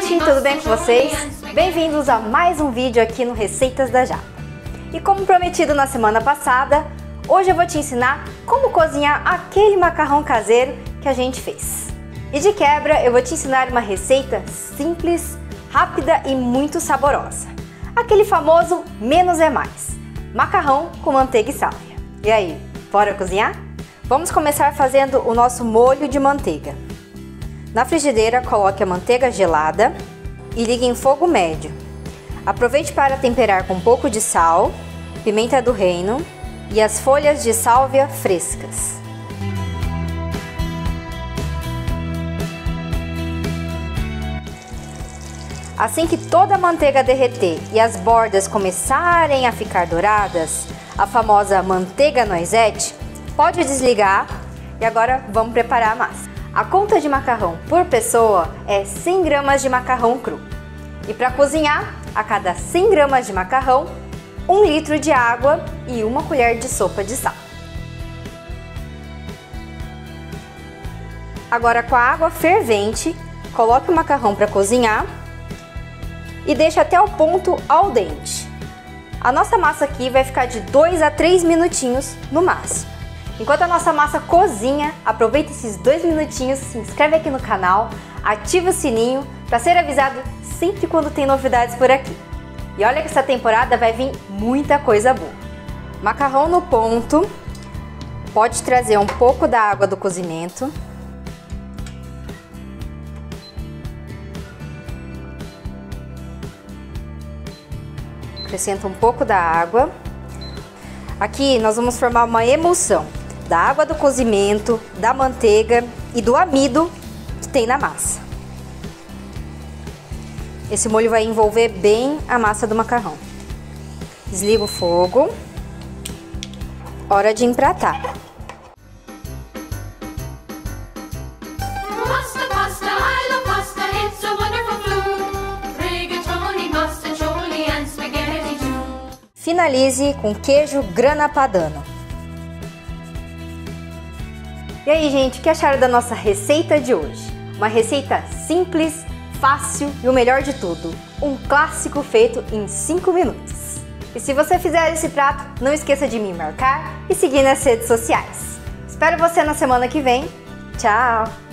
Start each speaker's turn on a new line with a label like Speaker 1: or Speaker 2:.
Speaker 1: gente, tudo bem com vocês? Bem-vindos a mais um vídeo aqui no Receitas da Japa. E como prometido na semana passada, hoje eu vou te ensinar como cozinhar aquele macarrão caseiro que a gente fez. E de quebra eu vou te ensinar uma receita simples, rápida e muito saborosa. Aquele famoso menos é mais. Macarrão com manteiga e sálvia. E aí, bora cozinhar? Vamos começar fazendo o nosso molho de manteiga. Na frigideira, coloque a manteiga gelada e ligue em fogo médio. Aproveite para temperar com um pouco de sal, pimenta do reino e as folhas de sálvia frescas. Assim que toda a manteiga derreter e as bordas começarem a ficar douradas, a famosa manteiga noisette, pode desligar e agora vamos preparar a massa. A conta de macarrão por pessoa é 100 gramas de macarrão cru. E para cozinhar, a cada 100 gramas de macarrão, 1 litro de água e 1 colher de sopa de sal. Agora, com a água fervente, coloque o macarrão para cozinhar e deixe até o ponto al dente. A nossa massa aqui vai ficar de 2 a 3 minutinhos no máximo. Enquanto a nossa massa cozinha, aproveita esses 2 minutinhos, se inscreve aqui no canal, ativa o sininho para ser avisado sempre quando tem novidades por aqui. E olha que essa temporada vai vir muita coisa boa. Macarrão no ponto, pode trazer um pouco da água do cozimento. Acrescenta um pouco da água. Aqui nós vamos formar uma emulsão da água do cozimento, da manteiga e do amido que tem na massa. Esse molho vai envolver bem a massa do macarrão. Desliga o fogo. Hora de empratar. Finalize com queijo grana padano. E aí, gente, o que acharam da nossa receita de hoje? Uma receita simples, fácil e o melhor de tudo, um clássico feito em 5 minutos. E se você fizer esse prato, não esqueça de me marcar e seguir nas redes sociais. Espero você na semana que vem. Tchau!